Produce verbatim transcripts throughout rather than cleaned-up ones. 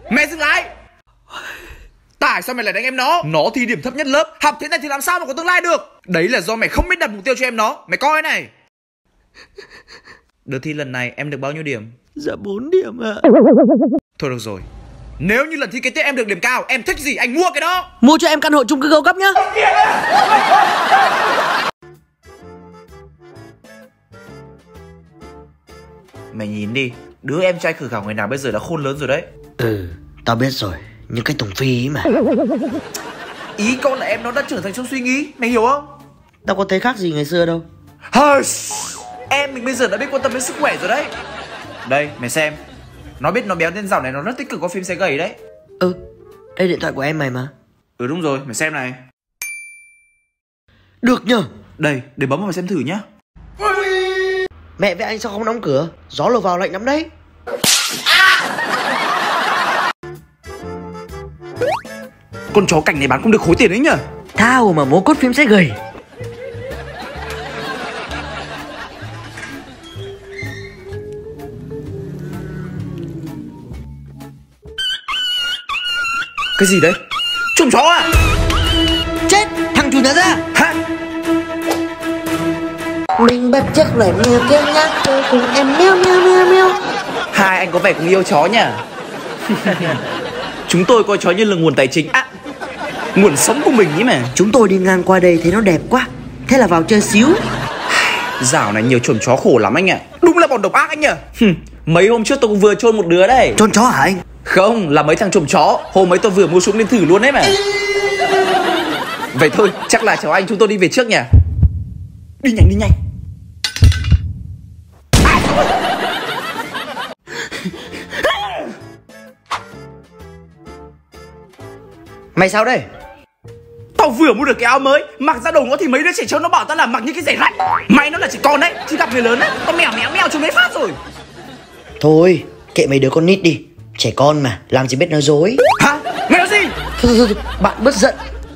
Mẹ dừng lại. Tại sao mày lại đánh em nó? Nó thi điểm thấp nhất lớp, học thế này thì làm sao mà có tương lai được? Đấy là do mày không biết đặt mục tiêu cho em nó. Mày coi này. Đợt thi lần này em được bao nhiêu điểm? Dạ bốn điểm ạ. Thôi được rồi, nếu như lần thi kế tiếp em được điểm cao, em thích gì anh mua cái đó. Mua cho em căn hộ chung cư cao cấp nhá. Mày nhìn đi, đứa em trai khử khảo ngày nào bây giờ đã khôn lớn rồi đấy. Ừ, tao biết rồi, nhưng cái Tùng Phi ấy mà. Ý con là em nó đã trưởng thành trong suy nghĩ, mày hiểu không? Tao có thấy khác gì ngày xưa đâu. Hơi, em mình bây giờ đã biết quan tâm đến sức khỏe rồi đấy. Đây, mày xem. Nó biết nó béo nên dạo này nó rất tích cực có phim sẽ gầy đấy. Ừ, đây điện thoại của em mày mà. Ừ đúng rồi, mày xem này. Được nhờ. Đây, để bấm vào mày xem thử nhá. Mẹ với anh sao không đóng cửa? Gió lùa vào lạnh lắm đấy. Con chó cảnh này bán cũng được khối tiền đấy nhở. Thao mà mố cốt phim sẽ gầy. Cái gì đấy? Trộm chó à? Chết, thằng chủ nhà ra. Hả? Mình bật chiếc lời mèo kêu nhắc tôi cùng em meo meo meo meo. Hai anh có vẻ cũng yêu chó nhỉ? Chúng tôi coi chó như là nguồn tài chính, à, nguồn sống của mình ý mà. Chúng tôi đi ngang qua đây thấy nó đẹp quá, thế là vào chơi xíu. Dạo này nhiều chồn chó khổ lắm anh ạ. À. Đúng là bọn độc ác anh nhỉ. Mấy hôm trước tôi cũng vừa chôn một đứa đấy. Chôn chó hả anh? Không, là mấy thằng trộm chó. Hôm ấy tôi vừa mua súng lên thử luôn đấy mà. Vậy thôi, chắc là cháu anh chúng tôi đi về trước nhỉ. Đi nhanh, đi nhanh. Mày sao đây? Tao vừa mua được cái áo mới, mặc ra đầu ngõ thì mấy đứa trẻ trâu nó bảo tao là mặc như cái rẻ rách. Mày nó là trẻ con đấy, chứ gặp người lớn đấy, tao mèo méo mèo chúng mấy phát rồi. Thôi, kệ mấy đứa con nít đi. Trẻ con mà, làm gì biết nói dối. Hả? Mày nói gì? Thôi, thôi, thôi, bạn bớt giận.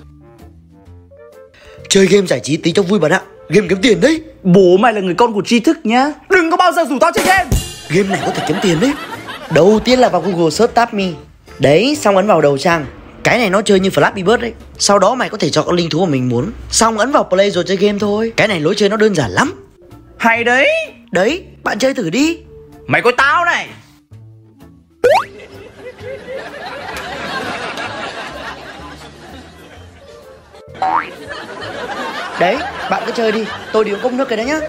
Chơi game giải trí tí cho vui bạn ạ. Game kiếm tiền đấy. Bố mày là người con của tri thức nhá. Đừng có bao giờ rủ tao chơi game. Game này có thể kiếm tiền đấy. Đầu tiên là vào Google search Tap Me. Đấy, xong ấn vào đầu trang. Cái này nó chơi như Flappy Bird đấy. Sau đó mày có thể chọn con linh thú mà mình muốn. Xong ấn vào play rồi chơi game thôi. Cái này lối chơi nó đơn giản lắm. Hay đấy. Đấy, bạn chơi thử đi. Mày coi tao này. Đấy, bạn cứ chơi đi. Tôi đi uống cốc nước cái đấy nhá.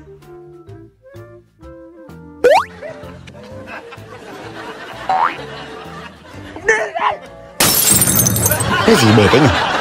Cái gì bể đấy nhỉ?